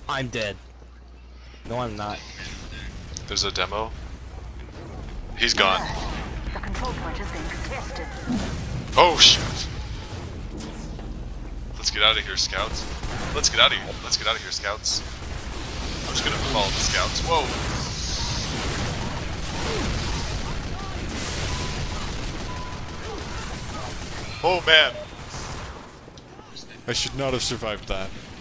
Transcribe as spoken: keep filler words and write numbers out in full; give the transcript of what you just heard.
I'm dead. No, I'm not. There's a demo. He's gone. The control point is being contested. Oh shit! Let's get out of here, scouts. Let's get out of here. Let's get out of here, scouts. I'm just gonna follow the scouts. Whoa! Oh man! I should not have survived that.